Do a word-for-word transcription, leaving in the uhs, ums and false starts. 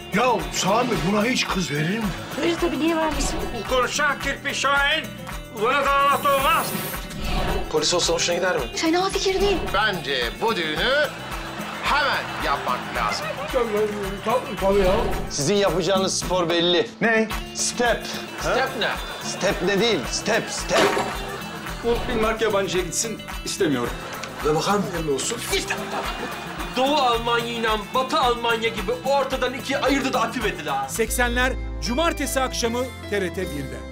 Ya Sami buna hiç kız verir mi? Verir tabii, niye vermesin? Konuşan kirpi Şahin. Bana da anlat olmaz. Polis olsa hoşuna gider mi? Fena fikir değil. Bence bu düğünü hemen yapmak lazım. Tabii, tabii ya. Sizin yapacağınız spor belli. Ne? Step. Step ne? Step ne değil, step, step. Bu Bilmark yabancıya gitsin istemiyorum. Ve bakalım hayırlı olsun. Doğu Almanya ile Batı Almanya gibi ortadan ikiye ayırdı da atıverdi daha. seksenler Cumartesi akşamı T R T bir'de.